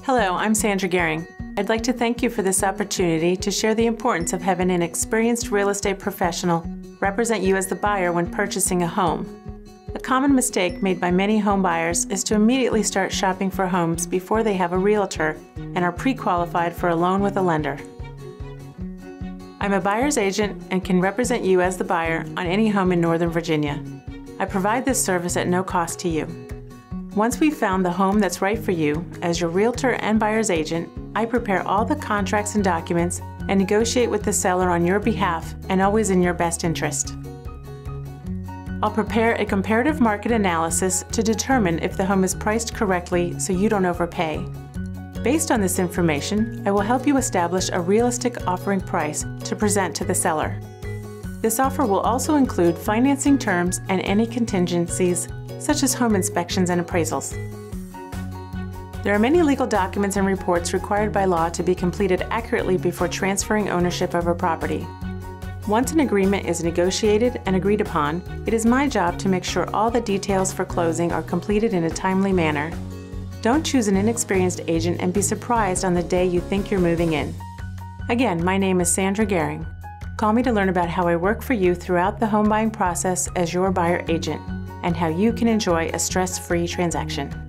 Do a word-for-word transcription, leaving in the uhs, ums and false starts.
Hello, I'm Sandra Gehring. I'd like to thank you for this opportunity to share the importance of having an experienced real estate professional represent you as the buyer when purchasing a home. A common mistake made by many home buyers is to immediately start shopping for homes before they have a realtor and are pre-qualified for a loan with a lender. I'm a buyer's agent and can represent you as the buyer on any home in Northern Virginia. I provide this service at no cost to you. Once we've found the home that's right for you, as your realtor and buyer's agent, I prepare all the contracts and documents and negotiate with the seller on your behalf and always in your best interest. I'll prepare a comparative market analysis to determine if the home is priced correctly so you don't overpay. Based on this information, I will help you establish a realistic offering price to present to the seller. This offer will also include financing terms and any contingencies, such as home inspections and appraisals. There are many legal documents and reports required by law to be completed accurately before transferring ownership of a property. Once an agreement is negotiated and agreed upon, it is my job to make sure all the details for closing are completed in a timely manner. Don't choose an inexperienced agent and be surprised on the day you think you're moving in. Again, my name is Sandra Gehring. Call me to learn about how I work for you throughout the home buying process as your buyer agent, and how you can enjoy a stress-free transaction.